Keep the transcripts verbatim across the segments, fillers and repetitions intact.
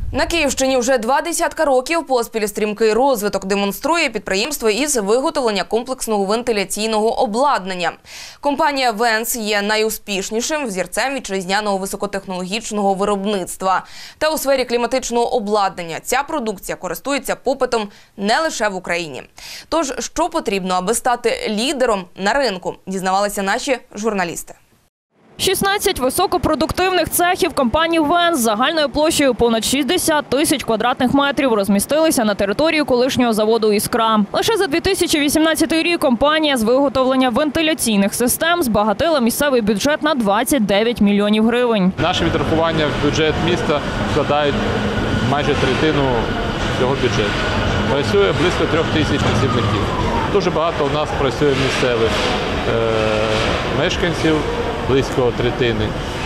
На Київщині вже два десятка років поспіль стрімкий розвиток демонструє підприємство із виготовлення комплексного вентиляційного обладнання. Компанія «Венс» є найуспішнішим взірцем вітчизняного високотехнологічного виробництва. Та у сфері кліматичного обладнання ця продукція користується попитом не лише в Україні. Тож, що потрібно, аби стати лідером на ринку, дізнавалися наші журналісти. шістнадцять високопродуктивних цехів компанії «Венс» з загальною площею понад шістдесят тисяч квадратних метрів розмістилися на території колишнього заводу «Іскра». Лише за дві тисячі вісімнадцятий рік компанія з виготовлення вентиляційних систем збагатила місцевий бюджет на двадцять дев'ять мільйонів гривень. Наші відрахування в бюджет міста складають майже третину цього бюджету. Працює близько трьох тисяч працівників. Дуже багато у нас працює місцевих е мешканців, близько третини,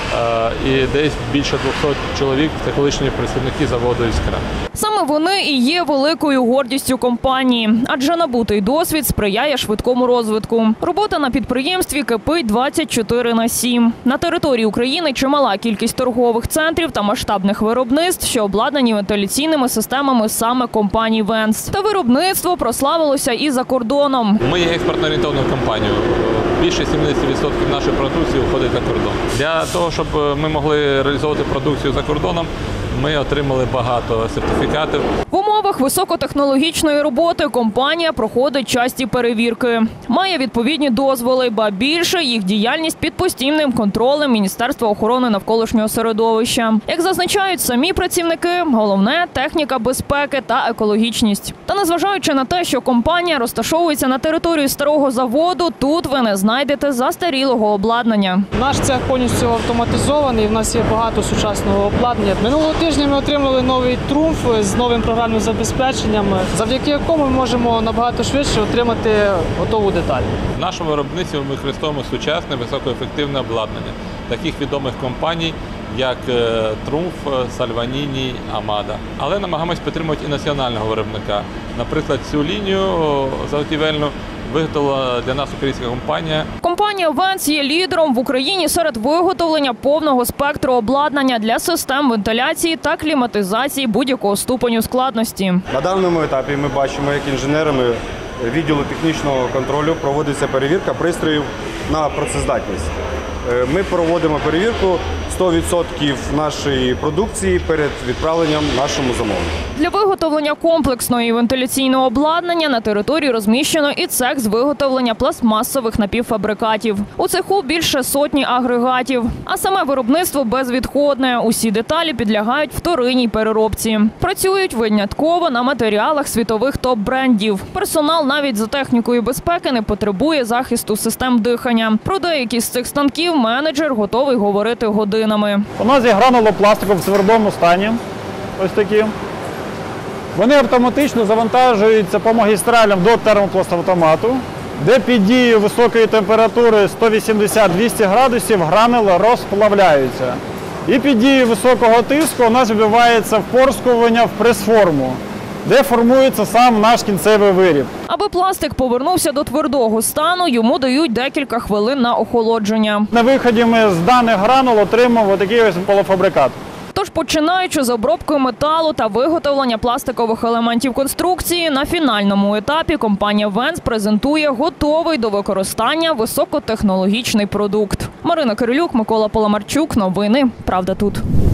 і десь більше двохсот чоловік – це колишні працівники заводу «Іскра». Саме вони і є великою гордістю компанії, адже набутий досвід сприяє швидкому розвитку. Робота на підприємстві кипить двадцять чотири на сім. На території України чимала кількість торгових центрів та масштабних виробництв, що обладнані вентиляційними системами саме компанії «Венс». Та виробництво прославилося і за кордоном. Ми є експортно-орієнтовною компанією. Більше сімдесят відсотків нашої продукції виходить за кордон. Для того, щоб ми могли реалізовувати продукцію за кордоном, ми отримали багато сертифікатів. В умовах високотехнологічної роботи компанія проходить часті перевірки. Має відповідні дозволи, ба більше їх діяльність під постійним контролем Міністерства охорони навколишнього середовища. Як зазначають самі працівники, головне – техніка безпеки та екологічність. Та незважаючи на те, що компанія розташовується на території старого заводу, тут ви не знайдете застарілого обладнання. Наш цех повністю автоматизований, в нас є багато сучасного обладнання. Минулого тижня ми отримали новий трумф з новим програмним забезпеченням, завдяки якому ми можемо набагато швидше отримати готову деталь. В нашому виробництві ми використовуємо сучасне високоефективне обладнання таких відомих компаній, як «Трумф», «Сальваніні», «Амада». Але намагаємось підтримувати і національного виробника. Наприклад, цю лінію заготівельну виготовила для нас українська компанія. Компанія «Венс» є лідером в Україні серед виготовлення повного спектру обладнання для систем вентиляції та кліматизації будь-якого ступеню складності. На даному етапі ми бачимо, як інженерами відділу технічного контролю проводиться перевірка пристроїв на працездатність. Ми проводимо перевірку сто відсотків нашої продукції перед відправленням нашому замовнику. Для виготовлення комплексного вентиляційного обладнання на території розміщено і цех з виготовлення пластмасових напівфабрикатів. У цеху більше сотні агрегатів. А саме виробництво безвідходне. Усі деталі підлягають вторинній переробці. Працюють винятково на матеріалах світових топ-брендів. Персонал навіть за технікою безпеки не потребує захисту систем дихання. Про деякі з цих станків менеджер готовий говорити годинами. У нас є гранулопластику в твердому стані. Ось такі. Вони автоматично завантажуються по магістралям до термопластавтомату, де під дією високої температури сто вісімдесят - двісті градусів гранули розплавляються. І під дією високого тиску у нас відбувається впорскування в прес-форму, де формується сам наш кінцевий виріб. Аби пластик повернувся до твердого стану, йому дають декілька хвилин на охолодження. На виході ми з даних гранул отримуємо такий ось полуфабрикат. Тож, починаючи з обробкою металу та виготовлення пластикових елементів конструкції, на фінальному етапі компанія «Венс» презентує готовий до використання високотехнологічний продукт. Марина Кирилюк, Микола Паламарчук. Новини «Правда тут».